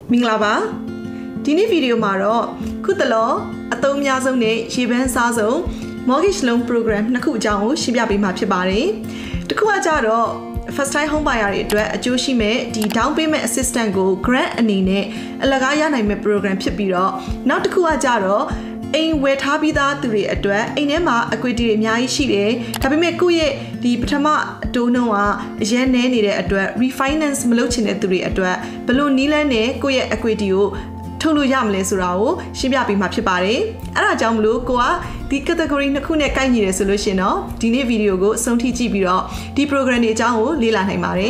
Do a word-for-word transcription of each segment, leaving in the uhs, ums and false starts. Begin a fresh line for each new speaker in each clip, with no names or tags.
မင်္ဂလာပါဒီနေ့ဗီဒီယိုမှာတော့ခုတလောအသုံးအများဆုံးနဲ့ရေပန်းစားဆုံး mortgage loan program နှစ်ခုအကြောင်းကိုရှင်းပြပေးမှာဖြစ်ပါတယ်တစ်ခုကကြတော့ first time home buyer တွေအတွက်အကျိုးရှိမဲ့ဒီ down payment assistance ကို grant အနေနဲ့အလကားရနိုင်မဲ့ program ဖြစ်ပြီးတော့နောက်တစ်ခုကကြတော့အိမ်ဝယ်ထားပြီးသားသူတွေအတွက်အိမ်ထဲမှာ equity တွေအများကြီးရှိတယ်ဒါပေမဲ့ကိုယ့်ရဲ့ဒီပထမအတိုးနှုန်းကအရင်နည်းနေတဲ့အတွက် refinance မလုပ်ချင်တဲ့သူတွေအတွက်ဘယ်လိုနည်းလမ်းနဲ့ကိုယ့်ရဲ့ equity ကိုထုတ်လို့ရမလဲဆိုတာကိုရှင်းပြပေးမှာဖြစ်ပါတယ်အဲ့ဒါကြောင့်မလို့ကိုကဒီ category နှစ်ခုနဲ့ကိုက်ညီတယ်ဆိုလို့ရှင်တော့ဒီနေ့ဗီဒီယိုကိုအဆုံးထိကြည့်ပြီးတော့ဒီ program တွေအကြောင်းကိုလေ့လာနိုင်ပါတယ်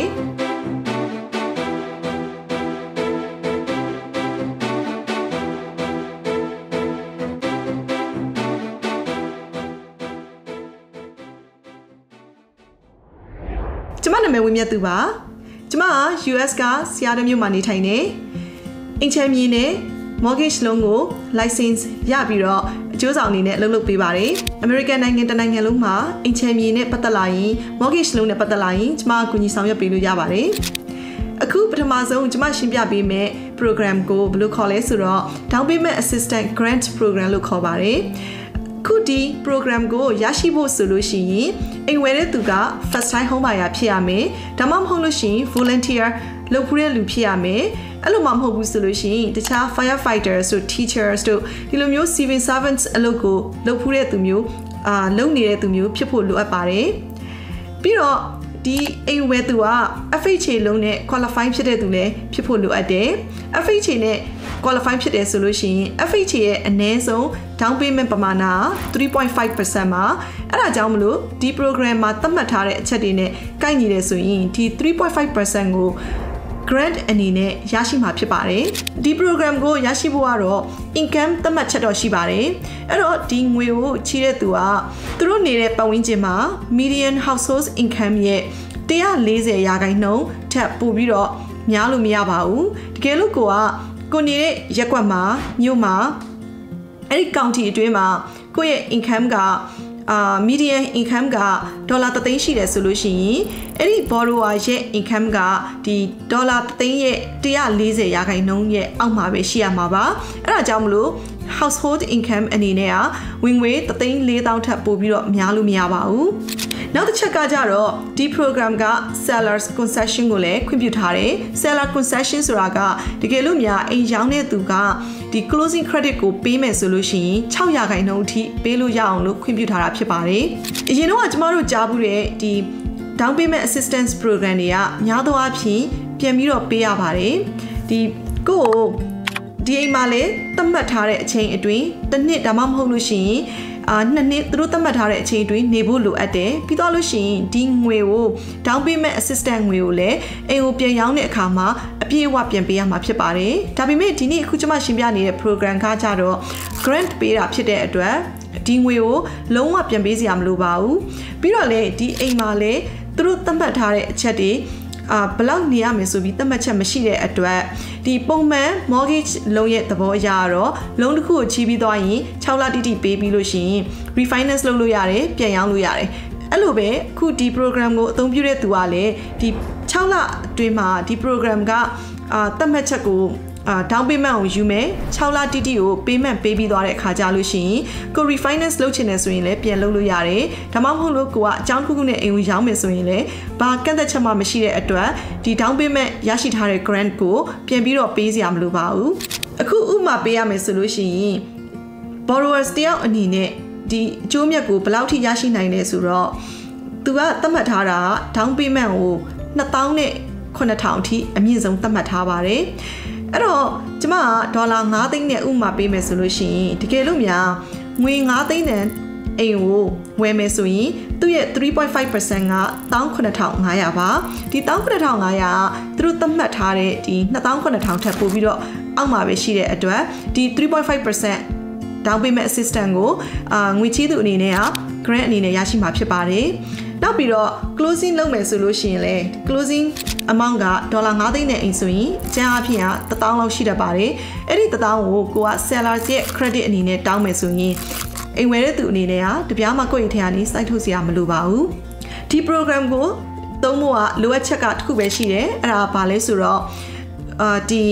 ကျမနာမည်ဝင်းမြတ်သူပါကျမက U S ကဆီယာတမြို့မှာနေထိုင်နေအင်ချမ်းမြေနဲ့ mortgage loan ကို license ရပြီးတော့အကျိုးဆောင်အနေနဲ့အလုပ်လုပ်ပေးပါတယ် American နိုင်ငံတနိုင်ငံလုံးမှာအင်ချမ်းမြေနဲ့ပတ်သက်လာရင် mortgage loan နဲ့ပတ်သက်လာရင်ကျမအကူအညီဆောင်ရွက်ပေးလို့ရပါတယ်အခုပထမဆုံးကျမရှင်းပြပေးမယ့် program ကိုဘယ်လိုခေါ်လဲဆိုတော့ down payment assistance grant program လို့ခေါ်ပါတယ်ခုဒီ program ကိုရရှိဖို့ဆိုလို့ရှိရင်အိမ်ဝယ်တဲ့သူက first time home buyer ဖြစ်ရမယ်ဒါမှမဟုတ်လို့ရှိရင် volunteer လုပ်ဖူးတဲ့လူဖြစ်ရမယ်အဲ့လိုမှမဟုတ်ဘူးဆိုလို့ရှိရင်တခြား firefighters တို့ teachers တို့ဒီလိုမျိုး civil servants အလုပ်ကိုလုပ်ဖူးတဲ့သူမျိုးအာလုပ်နေတဲ့သူမျိုးဖြစ်ဖို့လိုအပ်ပါတယ်ပြီးတော့ဒီအိမ်ဝယ်သူက F H A လုံးနဲ့ qualify ဖြစ်တဲ့သူလည်းဖြစ်ဖို့လိုအပ်တယ် F H A နဲ့ qualify ဖြစ်တယ်ဆိုလို့ရှိရင် F H A ရဲ့အနည်းဆုံး down payment ပမာဏ three point five percent မှာအဲ့ဒါကြောင့်မလို့ဒီ program မှာသတ်မှတ်ထားတဲ့အချက်တွေနဲ့ကိုက်ညီတယ်ဆိုရင်ဒီ three point five percent ကိုgrant အနေနဲ့ရရှိမှာဖြစ်ပါတယ်ဒီ program ကိုရရှိဖို့ကတော့ income သတ်မှတ်ချက်တော့ရှိပါတယ်အဲ့တော့ဒီငွေကိုချီးတဲ့သူကသူတို့နေတဲ့ပတ်ဝန်းကျင်မှာ median household income ရဲ့one hundred fortyရာခိုင်နှုန်းထပ်ပို့ပြီးတော့များလို့မရပါဘူးတကယ်လို့ကိုကကိုနေတဲ့ရက်ကွက်မှာမြို့မှာအဲ့ဒီ county အတွင်းမှာကိုရဲ့ income ကအာ median income ကဒေါ်လာတစ်သိန်းရှိတယ်ဆိုလို့ရှိရင်အဲ့ဒီ borrower ရဲ့ income ကဒီဒေါ်လာတစ်သိန်းရဲ့one hundred fortyရာခိုင်နှုန်းရဲ့အောက်မှာပဲရှိရမှာပါအဲ့ဒါကြောင့်မလို့ household income အနေနဲ့ကဝင်ငွေတစ်သိန်းလေးသောင်းထပ်ပို့ပြီးတော့များလို့မရပါဘူးနောက်တစ်ချက်ကကြတော့ဒီ program က sellers concession ကိုလည်းခွင့်ပြုထားတယ် seller concession ဆိုတာကတကယ်လို့များအိမ်ရောင်းတဲ့သူကဒီ closing credit ကိုပေးမယ်ဆိုလို့ရှိရင်sixရာခိုင်နှုန်းအထိပေးလို့ရအောင်လို့ခွင့်ပြုထားတာဖြစ်ပါတယ်အရင်တော့ကျမတို့ကြားဘူးတဲ့ဒီ down payment assistance program တွေကများသောအားဖြင့်ပြန်ပြီးတော့ပေးရပါတယ်ဒီကိုဒီအိမ်မှာလည်းသတ်မှတ်ထားတဲ့အချိန်အတွင်းတစ်နှစ်ဒါမှမဟုတ်လို့ရှိရင်အာနှစ်နှစ်သူတို့သတ်မှတ်ထားတဲ့အချိန်အတွင်းနေဖို့လိုအပ်တယ်ပြီးတော့လို့ရှိရင်ဒီငွေကို down payment assistance ငွေကိုလည်းအိမ်ကိုပြန်ရောင်းတဲ့အခါမှာအပြည့်အဝပြန်ပေးရမှာဖြစ်ပါတယ်ဒါပေမဲ့ဒီနေ့အခုကျွန်မရှင်းပြနေတဲ့ program ကကြတော့ grant ပေးတာဖြစ်တဲ့အတွက်ဒီငွေကိုလုံးဝပြန်ပေးစရာမလိုပါဘူးပြီးတော့လေဒီအိမ်မှာလည်းသူတို့သတ်မှတ်ထားတဲ့အချက်တွေအာဘလောက်နေရမယ်ဆိုပြီးသတ်မှတ်ချက်မရှိတဲ့အတွက်ဒီပုံမှန် mortgage loan ရဲ့သဘောအရတော့ loan တစ်ခုကိုချီးပြီးသွားရင်sixလတိတိပေးပြီးလို့ရှိရင် refinance လုပ်လို့ရတယ်ပြန်ရောင်းလို့ရတယ်အဲ့လိုပဲအခုဒီ program ကိုအသုံးပြုတဲ့သူကလည်းဒီsixလအတွင်းမှာဒီ program ကအာသတ်မှတ်ချက်ကိုအာ down payment ကိုယူမယ်sixလတိတိကို payment ပေးပြီးသွားတဲ့အခါကြလို့ရှိရင်ကို refinance လုပ်ချင်တယ်ဆိုရင်လည်းပြန်လုပ်လို့ရတယ်ဒါမှမဟုတ်လို့ကိုကအကြောင်းတစ်ခုခုနဲ့အိမ်ကိုရောင်းမယ်ဆိုရင်လည်းဘာကန့်သက်ချက်မှမရှိတဲ့အတွက်ဒီ down payment ရရှိထားတဲ့ grant ကိုပြန်ပြီးတော့ပေးစရာမလိုပါဘူးအခုဥပမာပေးရမယ်ဆိုလို့ရှိရင် borrowers တယောက်အနေနဲ့ဒီအကျိုးမြတ်ကိုဘယ်လောက်ထိရရှိနိုင်လဲဆိုတော့သူကသတ်မှတ်ထားတာ down payment ကိုtwo thousandနဲ့nine thousandအထိအမြင့်ဆုံးသတ်မှတ်ထားပါတယ်အဲ့တော့ကျမကဒေါ်လာfiveသိန်းနဲ့ဥပမာပေးမယ်ဆိုလို့ရှိရင်တကယ်လို့များငွေfiveသိန်းနဲ့အိမ်ကိုဝယ်မယ်ဆိုရင်သူ့ရဲ့three point five percent ကseventeen thousand five hundredပါဒီseventeen thousand five hundredကသူတို့သတ်မှတ်ထားတဲ့ဒီtwo thousand nine thousandထပ်ပို့ပြီးတော့အောက်မှာပဲရှိတဲ့အတွက်ဒီ three point five percent down payment assistance ကိုအာငွေချေးသူအနေနဲ့က grant အနေနဲ့ရရှိမှာဖြစ်ပါတယ်နောက်ပြီးတော့ closing လုပ်မယ်ဆိုလို့ရှိရင်လေ closing amount ကဒေါ်လာfiveသိန်းနဲ့အိမ်ဆိုရင်အကျန်းအဖြစ်ကone thousandလောက်ရှိတတ်ပါတယ်အဲ့ဒီone thousandကိုကိုက sellers ရဲ့ credit အနေနဲ့တောင်းမယ်ဆိုရင်အိမ်ဝယ်တဲ့သူအနေနဲ့ကတပြားမှကိုယ့်အိမ်ထဲကနေစိုက်ထုတ်စရာမလိုပါဘူးဒီ program ကိုသုံးဖို့ကလိုအပ်ချက်ကတစ်ခုပဲရှိတယ်အဲ့ဒါဘာလဲဆိုတော့အာဒီ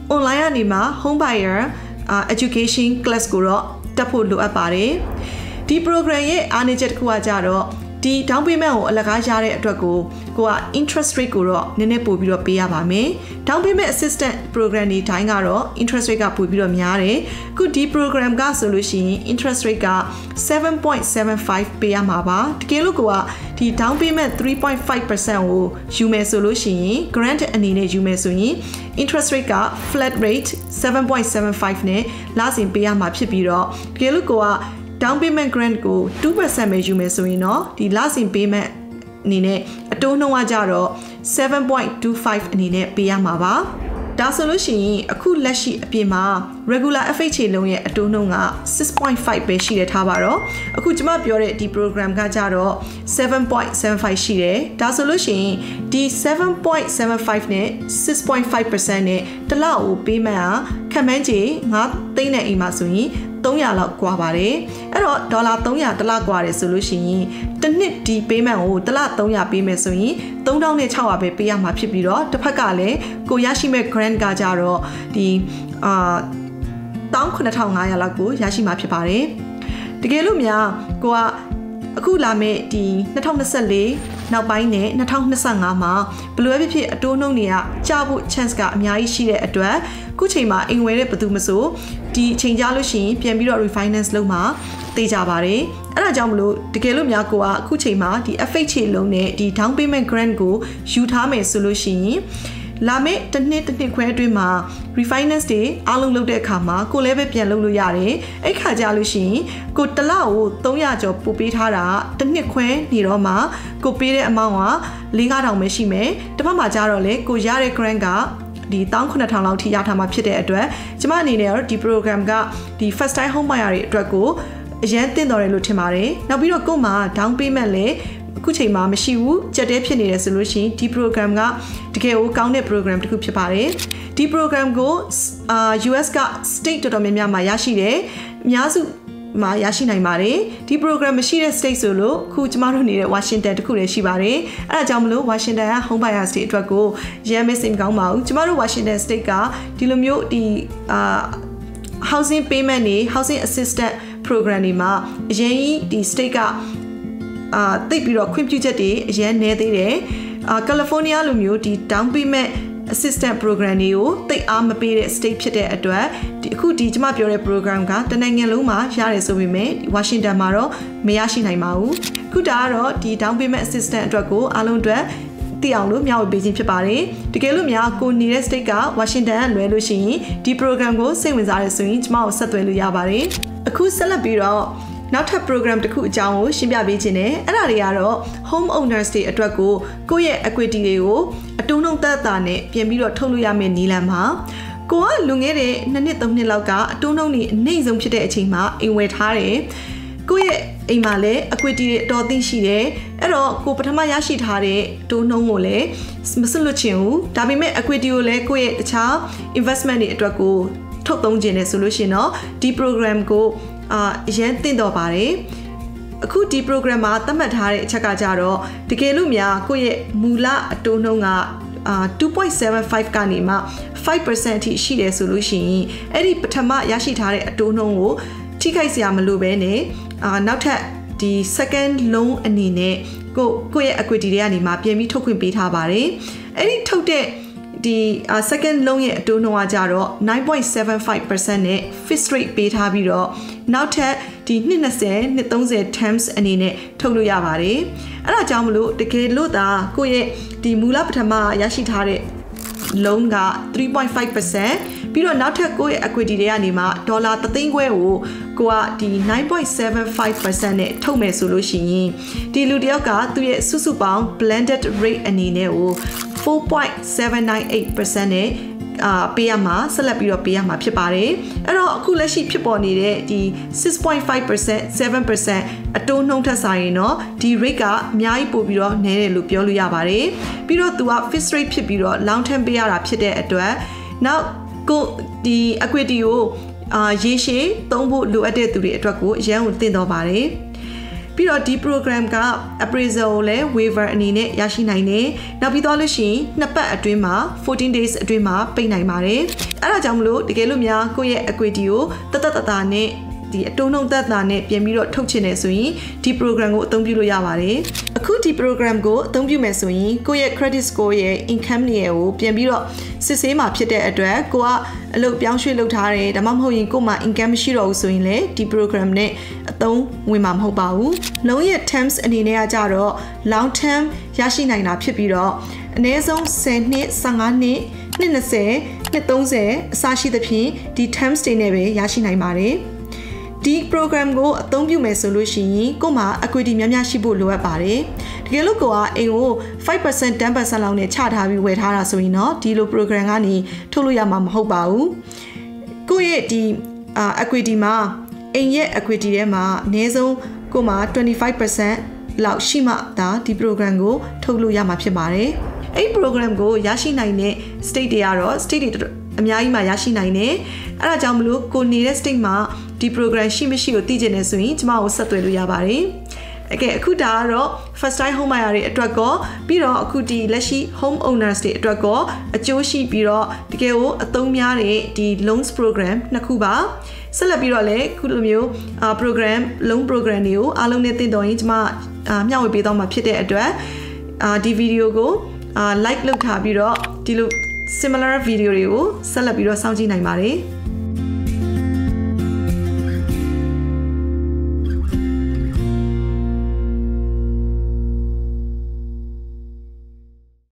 online ကနေမှာ home buyer uh, education class ကိုတော့တက်ဖို့လိုအပ်ပါတယ်ဒီ program ရဲ့အားနည်းချက်တစ်ခုကကြတော့ဒီ down payment ကိုအလကားရတဲ့အတွက်ကိုကိုက interest rate ကိုတော့နည်းနည်းပို့ပြီးတော့ပေးရပါမယ် down payment assistant program တွေတိုင်းကတော့ interest rate ကပို့ပြီးတော့များတယ်ခုဒီ program ကဆိုလို့ရှိရင် interest rate က seven point seven five ပေးရမှာပါတကယ်လို့ကိုကဒီ down payment three point five percent ကိုယူမယ်ဆိုလို့ရှိရင် grant အနေနဲ့ယူမယ်ဆိုရင် interest rate က flat rate seven point seven five နဲ့လစဉ်ပေးရမှာဖြစ်ပြီးတော့တကယ်လို့ကိုကdown payment grant ကို two percent ပဲယူမယ်ဆိုရင်တော့ဒီလစဉ် payment အနေနဲ့အတိုးနှုန်းကကြတော့ seven point two five အနေနဲ့ပေးရမှာပါဒါဆိုလို့ရှိရင်အခုလက်ရှိအပြင်မှာ regular အက်ဖ် အိတ်ချ် လုံးရဲ့အတိုးနှုန်းက six point five ပဲရှိတယ်ထားပါတော့အခုကျွန်မပြောတဲ့ဒီ program ကကြတော့ seven point seven five ရှိတယ်ဒါဆိုလို့ရှိရင်ဒီ seven point seven five နဲ့ six point five percent နဲ့တစ်လကို payment ကခံမှန်းချေnineသိန်းနဲ့အိမ်မှာဆိုရင်three hundredလောက်กว่าပါတယ်အဲ့တော့ဒေါ်လာthree hundredတစ်လกว่าတယ်ဆိုလို့ရှိရင်တစ်နှစ်ဒီ payment ကိုတစ်လthree hundredပေးမယ်ဆိုရင်three thousand six hundredပဲပေးရမှာဖြစ်ပြီးတော့တစ်ဖက်ကလည်းကိုရရှိမဲ့ grant ကကြတော့ဒီအာnineteen thousand five hundredလောက်ကိုရရှိမှာဖြစ်ပါတယ်တကယ်လို့များကိုကအခုလာမဲ့ဒီtwenty twenty-fourနောက်ပိုင်းနဲ့twenty twenty-fiveမှာဘယ်လိုဖြစ်ဖြစ်အတိုးနှုန်းတွေကကျဖို့ chance ကအများကြီးရှိတဲ့အတွက်ခုချိန်မှာအိမ်ဝယ်တဲ့ဘယ်သူမဆိုဒီအချိန်ကြာလို့ရှိရင်ပြန်ပြီးတော့ refinance လုပ်မှာသိကြပါတယ်အဲ့ဒါကြောင့်မလို့တကယ်လို့များကိုကအခုချိန်မှာဒီ အက်ဖ် အိတ်ချ် လုံးနဲ့ဒီ down payment grant ကိုယူထားမယ်ဆိုလို့ရှိရင်လာမယ့်တစ်နှစ်တစ်နှစ်ခွဲအတွင်းမှာ refinance တွေအားလုံးလုပ်တဲ့အခါမှာကိုလည်းပဲပြန်လုပ်လို့ရတယ်အဲ့ခါကြလို့ရှိရင်ကိုတစ်လကိုthree hundredကျော်ပို့ပေးထားတာတစ်နှစ်ခွဲနေတော့မှကိုပေးတဲ့ amount ကfour thousand five hundredပဲရှိမယ်တစ်ဖက်မှာကြတော့လေကိုရတဲ့ grant ကဒီnineteen thousandလောက်ထိရထားမှာဖြစ်တဲ့အတွက်ကျမအနေနဲ့တော့ဒီ program ကဒီ first time home buyer တွေအတွက်ကိုအရန်သင့်တော်တယ်လို့ထင်ပါတယ်နောက်ပြီးတော့ကို့မှာ down payment လည်းအခုချိန်မှာမရှိဘူးကြက်တဲဖြစ်နေတယ်ဆိုလို့ရှိရင်ဒီ program ကတကယ်ကိုကောင်းတဲ့ program တစ်ခုဖြစ်ပါတယ်ဒီ program ကိုအာ U S က state တော်တော်များများမှာရရှိတယ်အများစုမှာရရှိနိုင်ပါတယ်ဒီ program မရှိတဲ့ state ဆိုလို့ခုကျမတို့နေတဲ့ Washington တခုလည်းရှိပါတယ်အဲ့ဒါကြောင့်မလို့ Washington က home buyer state အတွက်ကိုရမ်းမစင်ကောင်းပါဘူးကျမတို့ Washington state ကဒီလိုမျိုးဒီအာ housing payment တွေ housing assistance program တွေမှာအရင်ဒီ state ကအာတိတ်ပြီးတော့ခွင့်ပြုချက်တွေအရင်နေသေးတယ်အာကယ်လီဖိုးနီးယားလိုမျိုးဒီ down payment assistant program တွေကိုတိတ်အားမပေးတဲ့ state ဖြစ်တဲ့အတွက်ဒီအခုဒီကျမပြောတဲ့ program ကတနိုင်ငံလုံးမှာရတယ်ဆိုပေမဲ့ Washington မှာတော့မရရှိနိုင်ပါဘူးခုဒါကတော့ဒီ down payment assistant အတွက်ကိုအားလုံးအတွက်သိအောင်လို့မျှဝေပေးခြင်းဖြစ်ပါတယ်တကယ်လို့များကိုနေတဲ့ state က Washington ကလွဲလို့ရှိရင်ဒီ program ကိုစိတ်ဝင်စားရဆိုရင်ကျမကိုဆက်သွယ်လို့ရပါတယ်အခုဆက်လက်ပြီးတော့နောက်ထပ် program တစ်ခုအကြောင်းကိုရှင်းပြပေးခြင်းနဲ့အဲ့ဒါတွေကတော့ home owners တွေအတွက်ကိုကိုယ့်ရဲ့ equity တွေကိုအတုံးနှုံသက်သာနဲ့ပြင်ပြီးတော့ထုတ်လို့ရမယ့်နည်းလမ်းမှာကိုကလူငယ်တဲ့နှစ်နှစ်သုံးနှစ်လောက်ကအတုံးနှုံတွေအနှိမ့်ဆုံးဖြစ်တဲ့အချိန်မှာအိမ်ဝယ်ထားတယ်ကိုယ့်ရဲ့အိမ်မှာလည်း equity တွေအတော်သိရှိတယ်အဲ့တော့ကိုပထမရရှိထားတဲ့တုံးနှုံကိုလည်းမစွန့်လွတ်ချင်ဘူးဒါပေမဲ့ equity ကိုလည်းကိုယ့်ရဲ့တခြား investment တွေအတွက်ကိုထုတ်သုံးခြင်းနဲ့ဆိုလို့ရှိရင်တော့ဒီ program ကိုအာအရင်သင့်တော်ပါတယ်အခုဒီ program မှာသတ်မှတ်ထားတဲ့အချက်ကကြတော့တကယ်လို့များကိုယ့်ရဲ့မူလအတိုးနှုန်းကအာtwo point seven fiveကနေမှfive percent အထိရှိတယ်ဆိုလို့ရှိရင်အဲ့ဒီပထမရရှိထားတဲ့အတိုးနှုန်းကိုထိခိုက်စရာမလိုဘဲနဲ့အာနောက်ထပ်ဒီ second loan အနေနဲ့ကိုကိုယ့်ရဲ့ equity တွေကနေမှပြန်ပြီးထုတ်ခွင့်ပေးထားပါတယ်အဲ့ဒီထုတ်တဲ့ဒီ second loan ရဲ့အတိုးနှုန်းကကြတော့nine point seven five percent နဲ့ fixed rate ပေးထားပြီးတော့နောက်ထပ်ဒီtwenty twenty, twenty thirty terms အနေနဲ့ထုတ်လို့ရပါတယ်အဲ့ဒါကြောင့်မလို့တကယ်လို့သာကိုယ့်ရဲ့ဒီမူလပထမရရှိထားတဲ့ loan ကthree point five percent ပြီးတော့နောက်ထပ်ကိုယ့်ရဲ့ equity တွေကနေမှဒေါ်လာoneသိန်းခွဲကိုကိုကဒီnine point seven five percent နဲ့ထုတ်မယ်ဆိုလို့ရှိရင်ဒီလူတယောက်ကသူ့ရဲ့စုစုပေါင်း blended rate အနေနဲ့ကိုfour point seven nine eight percent နဲ့အာပေးရမှာဆက်လက်ပြီးတော့ပေးရမှာဖြစ်ပါတယ်အဲ့တော့အခုလက်ရှိဖြစ်ပေါ်နေတဲ့ဒီ six point five percent seven percent အတိုးနှုန်းထက်ဆိုင်ရင်တော့ဒီ rate ကအများကြီးပို့ပြီးတော့နည်းတယ်လို့ပြောလို့ရပါတယ်ပြီးတော့သူက fixed rate ဖြစ်ပြီးတော့ long term ပေးရတာဖြစ်တဲ့အတွက်နောက်ကိုဒီ equity ကိုအာရေရှည်သုံးဖို့လိုအပ်တဲ့သူတွေအတွက်ကိုအရန်ကိုသင့်တော်ပါတယ်ပြီးတော့ဒီ program က appraisal ကိုလည်း waiver အနေနဲ့ရရှိနိုင်တယ်နောက်ပြီးတော့လို့ရှိရင်နှစ်ပတ်အတွင်းမှာfourteen days အတွင်းမှာပိတ်နိုင်ပါတယ်အဲ့ဒါကြောင့်မလို့တကယ်လို့များကိုယ့်ရဲ့ equity ကိုတသက်တသာနဲ့ဒီအတုံးနှုံသက်သာနဲ့ပြန်ပြီးတော့ထုတ်ချင်တယ်ဆိုရင်ဒီ program ကိုအသုံးပြုလို့ရပါတယ်အခုဒီ program ကိုအသုံးပြုမယ်ဆိုရင်ကိုယ့်ရဲ့ credit score ရဲ့ income တွေကိုပြန်ပြီးတော့စစ်ဆေးမှာဖြစ်တဲ့အတွက်ကိုကအလုပ်ပြောင်းရွှေ့လုပ်ထားတယ်ဒါမှမဟုတ်ရင်ကို့မှာ income မရှိတော့ဘူးဆိုရင်လည်းဒီ program နဲ့အသုံးဝင်မှာမဟုတ်ပါဘူးလုံးရဲ့ terms အနေနဲ့ကကြတော့ long term ရရှိနိုင်တာဖြစ်ပြီးတော့အနည်းဆုံးtenနှစ်fifteenနှစ်နှစ်twentyနှစ်thirtyအစရှိသဖြင့်ဒီ terms တွေနဲ့ပဲရရှိနိုင်ပါတယ်ဒီ program ကိုအသုံးပြုမယ်ဆိုလို့ရှိရင်ကို့မှာ equity များများရှိဖို့လိုအပ်ပါတယ်တကယ်လို့ကိုကအိမ်ကိုfive percent ten percent လောက်နဲ့ချထားပြီးဝယ်ထားတာဆိုရင်တော့ဒီလို program ကနေထုတ်လို့ရမှာမဟုတ်ပါဘူးကိုယ့်ရဲ့ဒီ equity မှာအိမ်ရဲ့ equity ထဲမှာအနည်းဆုံးကို့မှာtwenty-five percent လောက်ရှိမှဒါဒီ program ကိုထုတ်လို့ရမှာဖြစ်ပါတယ်အဲ့ program ကိုရရှိနိုင်တဲ့ state တွေကတော့ state တွေအများကြီးမှရရှိနိုင်တယ်အဲ့ဒါကြောင့်မလို့ကိုနေတဲ့ state မှာဒီ program ရှိမရှိကိုသိချင်နေဆိုရင်ကျမကိုဆက်သွယ်လို့ရပါတယ်။အဲ့ကဲအခုဒါကတော့ first time home buyer တွေအတွက်ကောပြီးတော့အခုဒီလက်ရှိ home owners တွေအတွက်ကောအကျိုးရှိပြီးတော့တကယ်ကိုအသုံးများတဲ့ဒီ loans program နှစ်ခုပါဆက်လက်ပြီးတော့လည်းခုလိုမျိုး program loan program တွေကိုအားလုံးနဲ့သင်တော်ရင်ကျမမျှဝေပေးတော့မှာဖြစ်တဲ့အတွက်ဒီ video ကို like လုပ်ထားပြီးတော့ဒီလိုsimilar video တွေကိုဆက်လက်ပြီးတော့စောင့်ကြည့်နိုင်ပါတယ်